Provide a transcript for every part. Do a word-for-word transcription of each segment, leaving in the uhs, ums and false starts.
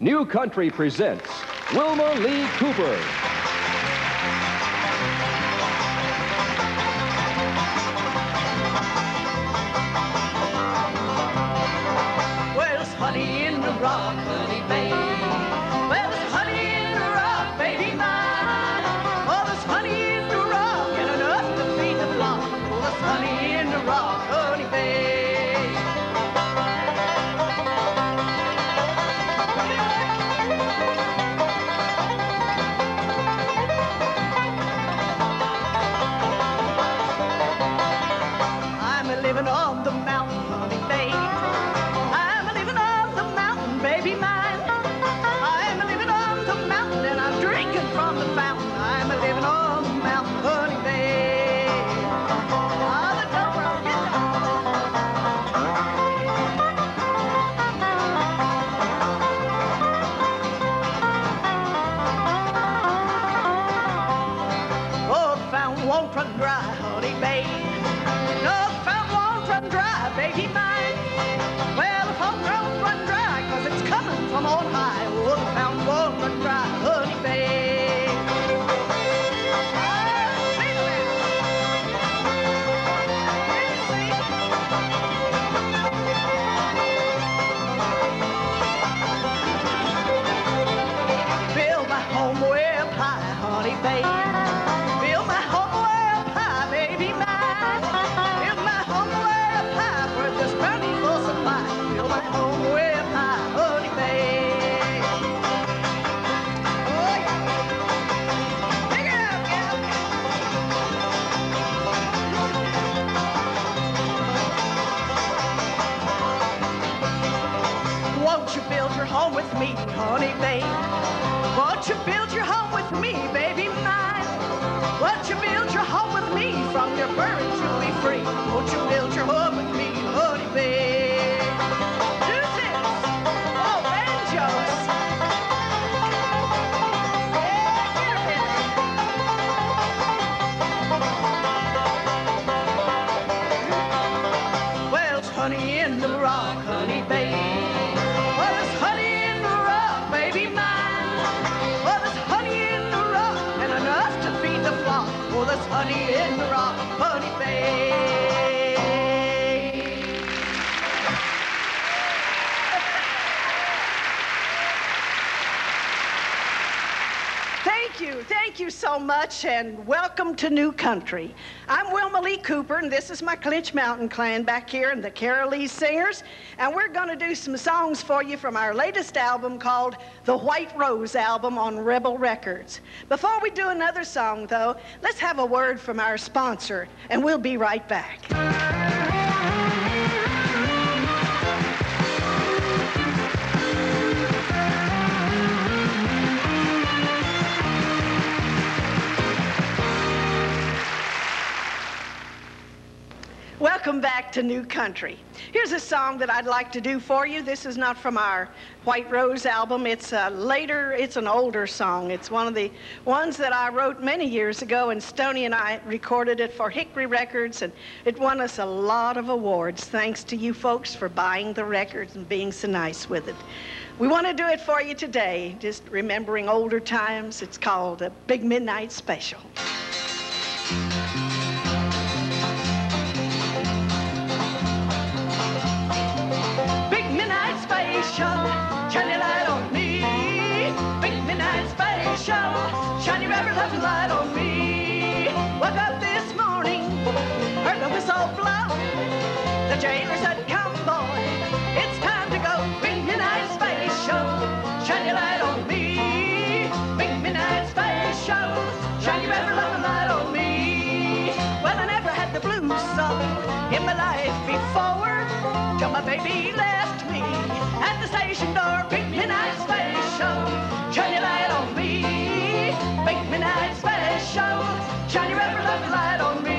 New Country presents Wilma Lee Cooper. Well, there's honey in the rock, honey, baby. Well, there's honey in the rock, baby mine. Oh, there's honey in the rock and enough to feed the flock. Oh, there's honey in the rock, honey, baby. I'm a living on the mountain, honey, baby. I'm a living on the mountain, baby mine. I'm a living on the mountain and I'm drinking from the fountain. I'm a living on the mountain, honey, baby. Ah, the door, I'll get down. Oh, the fountain won't run dry, honey, baby. No, the fountain won't run dry, baby mine. Well, the fountain won't run dry, cause it's coming from on high. Oh, the fountain won't run dry, honey, babe. Ah, baby, build my home way up high, honey, babe. Build my home way up high, baby mine. Build my home way up high for just bountiful supply. Build my home way up high, honey, babe. Oh, yeah. Dig it out, gal. Won't you build your home with me, honey, babe? Won't you build your home with me, baby mine? Won't you build your home with me? From your burdens you'll be free. Won't you build your home with me, honey, babe? Do this. Oh, banjos. Yeah, get it. Well, it's honey in the rock, honey, babe. Well, there's honey in the rock, baby mine. Well, there's honey in the rock and enough to feed the flock. Oh, there's honey in the rock, honey, babe. Thank you, thank you so much, and welcome to New Country. I'm Wilma Lee Cooper, and this is my Clinch Mountain Clan back here in the Carolee Singers, and we're going to do some songs for you from our latest album called The White Rose Album on Rebel Records. Before we do another song, though, let's have a word from our sponsor, and we'll be right back. Welcome back to New Country. Here's a song that I'd like to do for you. This is not from our White Rose album. It's a later, it's an older song. It's one of the ones that I wrote many years ago, and Stoney and I recorded it for Hickory Records, and it won us a lot of awards. Thanks to you folks for buying the records and being so nice with it. We want to do it for you today, just remembering older times. It's called a Big Midnight Special. Shine your light on me. Big midnight special. Shine your ever loving light on me. Woke up this morning, heard the whistle blow. The jailer said, come boy, it's time to go. Big midnight special. Shine your light on me. Big midnight special. Shine your ever loving light on me. Well, I never had the blues song in my life before, till my baby left me at the station door. Big midnight special, shine your light on me. Big midnight special, shine your ever loving light on me.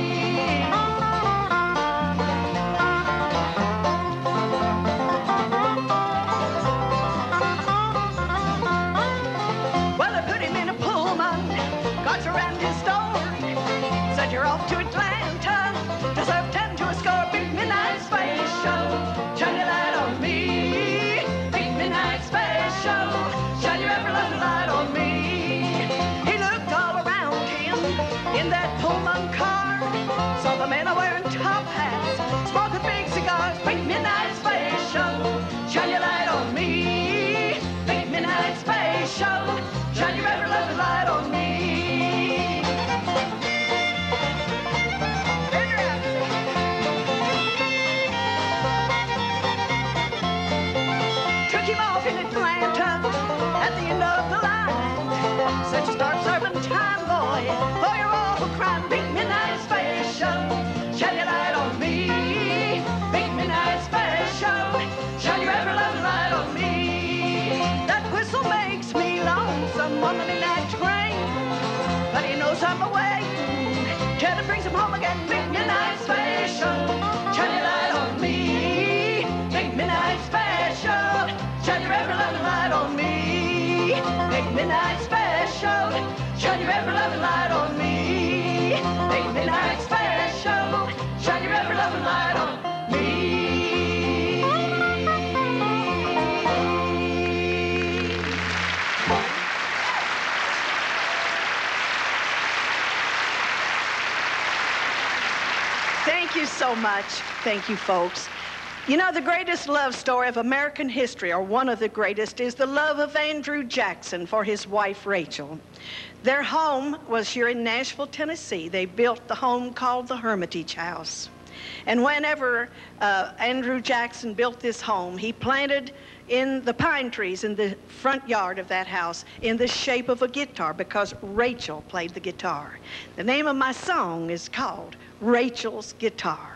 Well, I put him in a Pullman, got around his door, said you're off to Atlanta, deserve ten to a score. Big midnight special, shine your light on me. Big midnight off in Atlanta at the end of the line. Said you start serving time, boy, for your awful crime. Big midnight special, shine your light on me. Big midnight special, shine your ever-loving light on me. That whistle makes me lonesome on the midnight train, but he knows I'm away till it brings him home again. Big midnight special, shine your light on me. Big midnight special, shine your ever-loving light on me. Big midnight special, shine your ever-loving light on me. Big midnight special, shine your ever-loving light on me. Thank you so much. Thank you, folks. You know, the greatest love story of American history, or one of the greatest, is the love of Andrew Jackson for his wife, Rachel. Their home was here in Nashville, Tennessee. They built the home called the Hermitage House. And whenever uh, Andrew Jackson built this home, he planted in the pine trees in the front yard of that house in the shape of a guitar, because Rachel played the guitar. The name of my song is called Rachel's Guitar.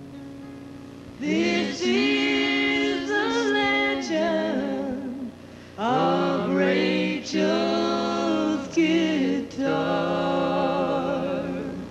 This is the legend of Rachel's guitar.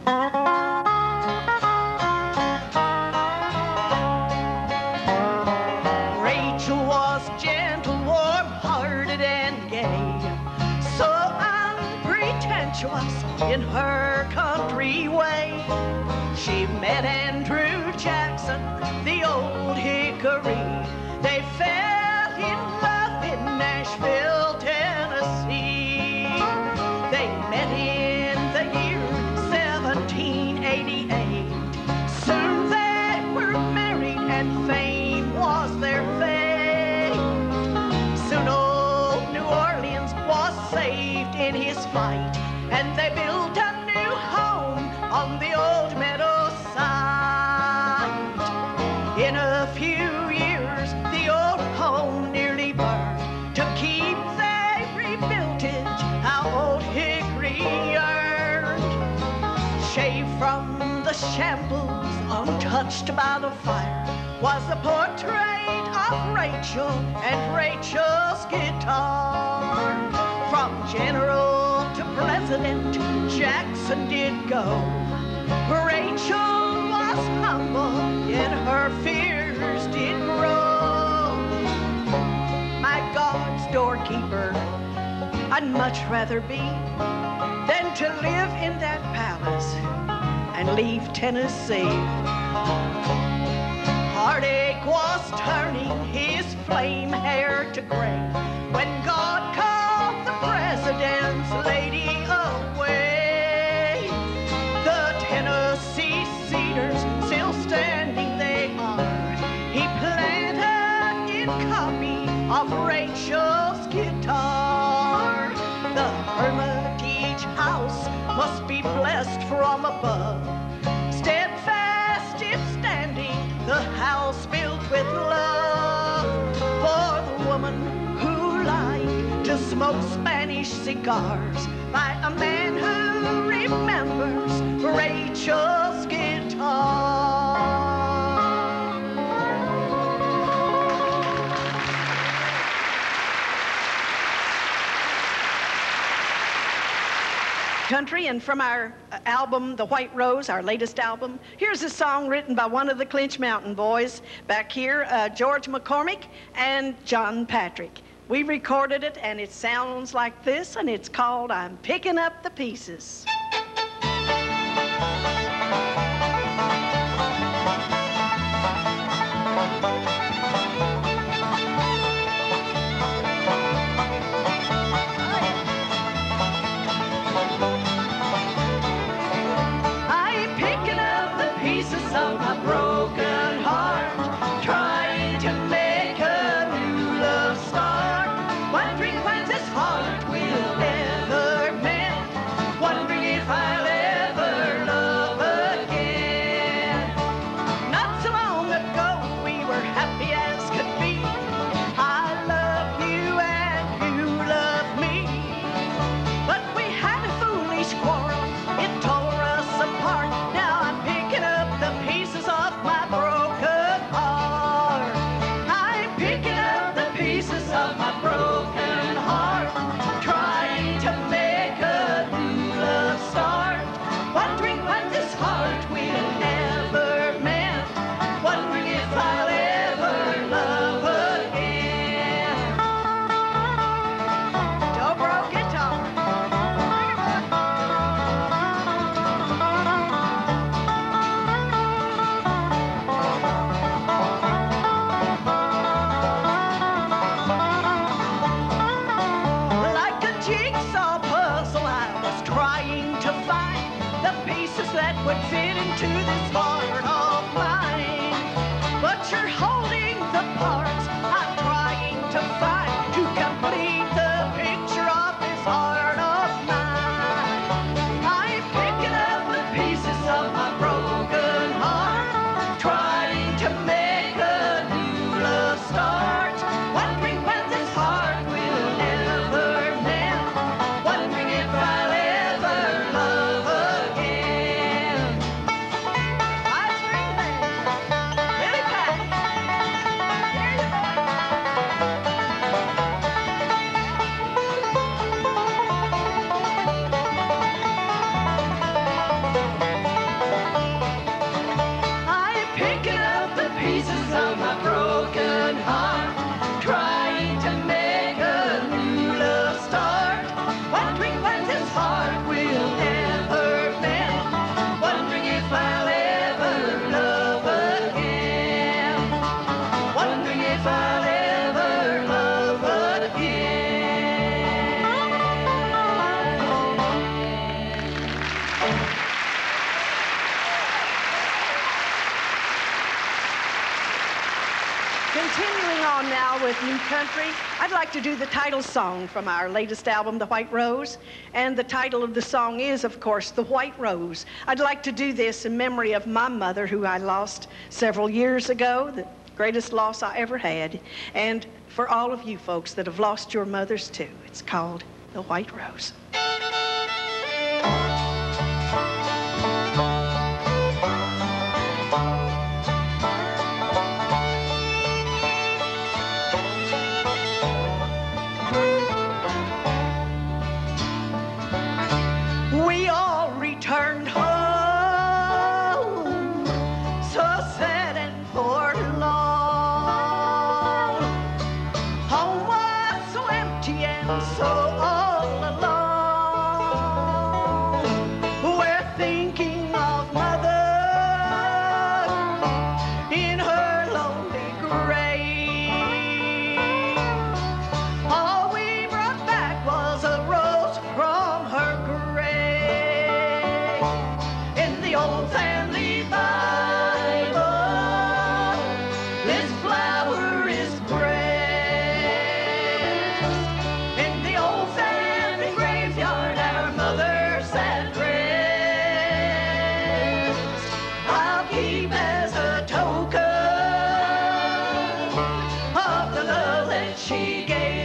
Rachel was gentle, warm-hearted, and gay, so unpretentious in her country way. She met Andrew Jackson, the old hickory. They fell in love in Nashville, Tennessee. They met in the year seventeen eighty-eight. Soon they were married and fame was their fate. Soon old New Orleans was saved in his fight, and they built a new home on the old meadow side. In a few years, the old home nearly burned. To keep, they rebuilt it, how old hickory yearned. Shaved from the shambles, untouched by the fire, was the portrait of Rachel and Rachel's guitar. From general to president, Jackson did go. Rachel was humble, yet her fears did grow. My God's doorkeeper, I'd much rather be than to live in that palace and leave Tennessee. Heartache was turning his flame hair to gray when God called the president's lady away. The Tennessee cedars still standing they are. He planted in copy of Rachel's guitar. The Hermitage House must be blessed from above. Steadfast if standing, the house built with love for the woman who liked to smoke Spanish cigars, by a man who remembers Rachel's guitar. Country, and from our uh, album, The White Rose, our latest album, here's a song written by one of the Clinch Mountain boys back here, uh, George McCormick and John Patrick. We recorded it, and it sounds like this, and it's called I'm Picking Up the Pieces. Of my broken heart, trying to make a new love start, wondering when this heart will ever mend, wondering fit into this heart of mine. But you're holding the parts I'm trying to find to complete the picture of this heart of mine. I'm picking up the pieces of my broken heart, trying to make a new love start. Wondering when this heart will ever mend, wondering if I'll ever love again. I spring band, Billy Pack. Here you go. I'm picking up the pieces of my broken heart, trying to make a new love start. Wondering when this heart will ever mend, wondering if I'll ever love again. Wondering if I'll ever love again. Continuing on now with New Country, I'd like to do the title song from our latest album, The White Rose. And the title of the song is, of course, The White Rose. I'd like to do this in memory of my mother, who I lost several years ago, the greatest loss I ever had. And for all of you folks that have lost your mothers too, it's called The White Rose. We all returned home, so sad and forlorn. Home was so empty and so all alone. We're thinking of mother in her lonely grave. All we brought back was a rose from her grave. In the old family Bible, this flower is praised. In the old family graveyard, our mother sat rest. I'll keep as a token of the love that she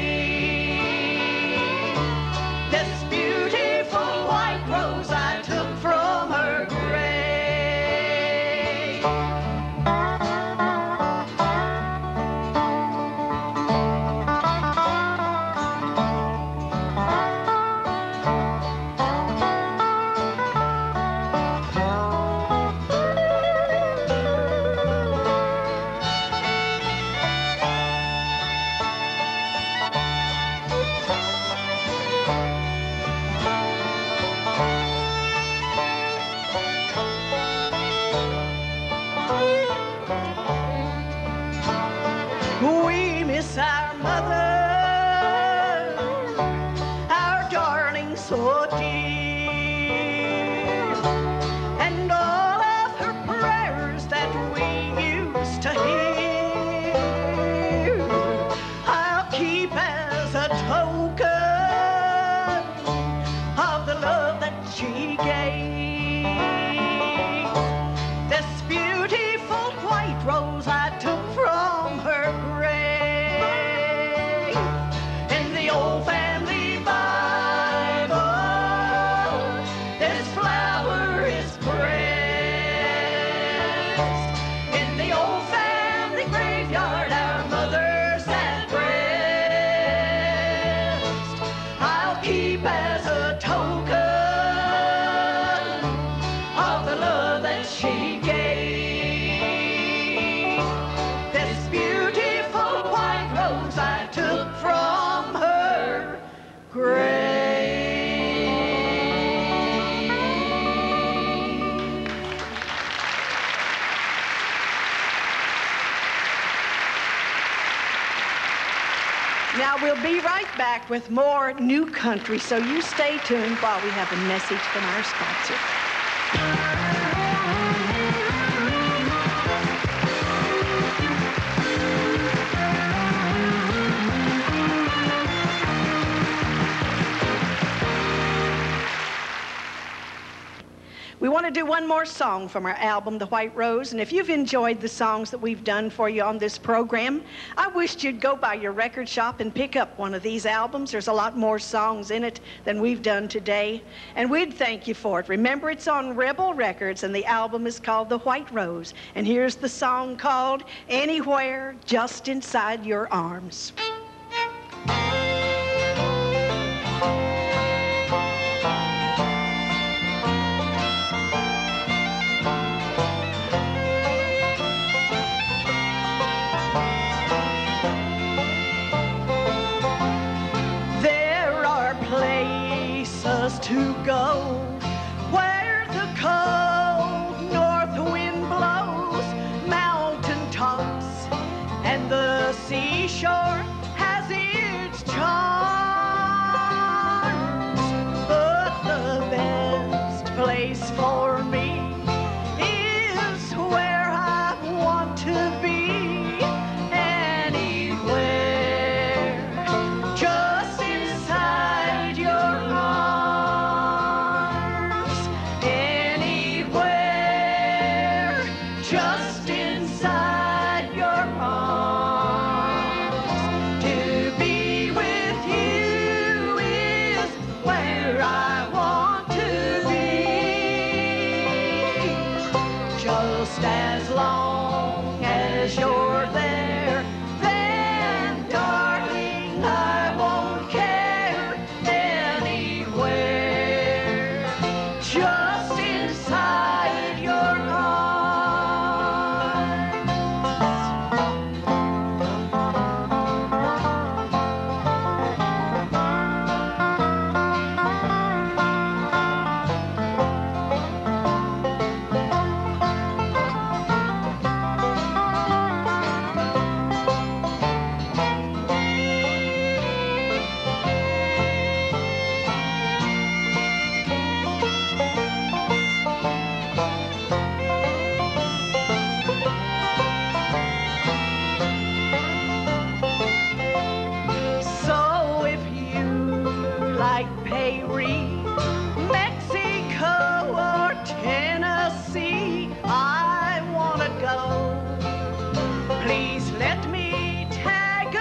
gave this beautiful white rose I took from her grave. We miss our mother, our darling so dear, and all of her prayers that we used to hear. I'll keep as a token of the love that she gave this beautiful white rose I took from her grave. In the old family Bible, this flower is praised. In the old family graveyard, our mother sat rest. I'll keep as a token of the love that she gave this beautiful white rose I took from her grave. Now we'll be right back with more New Country, so you stay tuned while we have a message from our sponsor. want to do one more song from our album, The White Rose, and if you've enjoyed the songs that we've done for you on this program, I wished you'd go by your record shop and pick up one of these albums. There's a lot more songs in it than we've done today, and we'd thank you for it. Remember, it's on Rebel Records, and the album is called The White Rose, and here's the song called Anywhere Just Inside Your Arms. To go where the cold north wind blows, mountain tops and the seashore has its charms, but the best place for me is where I want to be, anywhere just inside your arms. Just inside your arms. To be with you is where I want to be. Just as long as you're there, then darling, I won't care anywhere. Just inside your arms. Mexico or Tennessee, I wanna go. Please let me tag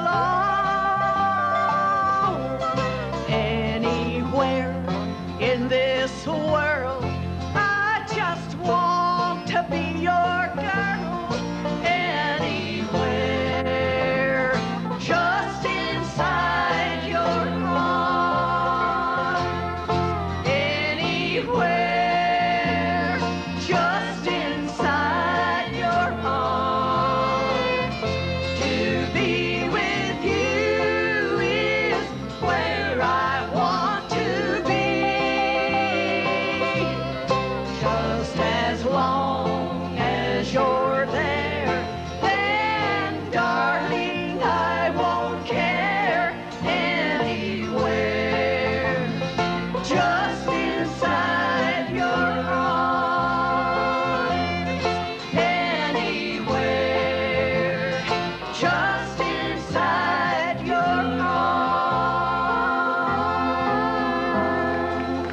along. Anywhere in this world, I just want to be your girl. Anywhere, just inside your arms. Anywhere, just inside your arms. To be with you is where I want to be. Just as long as you're there, then darling, I won't care anywhere. Just inside your arms. Anywhere, just inside your arms.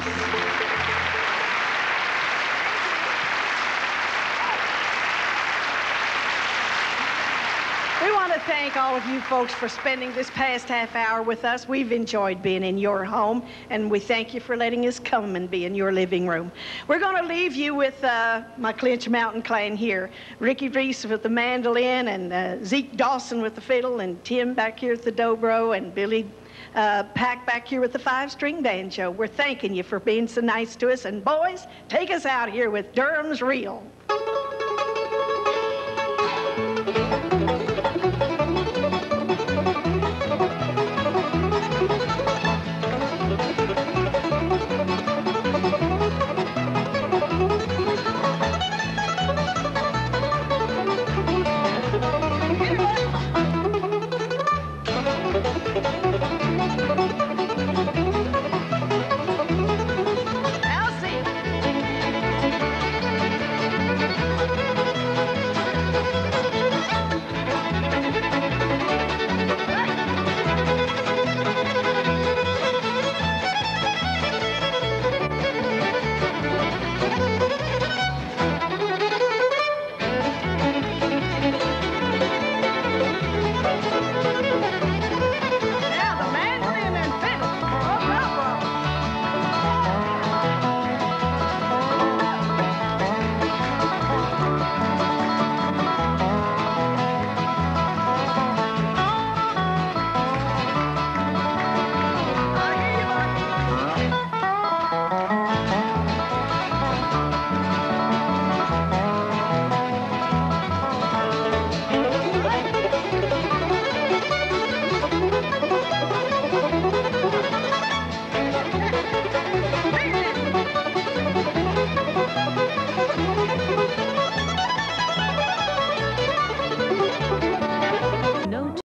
We want to thank all of you folks for spending this past half hour with us. We've enjoyed being in your home, and we thank you for letting us come and be in your living room. We're going to leave you with uh, my Clinch Mountain Clan here. Ricky Reese with the mandolin, and uh, Zeke Dawson with the fiddle, and Tim back here at the dobro, and Billy uh, Pack back here with the five-string banjo. We're thanking you for being so nice to us, and boys, take us out here with Durham's Reel.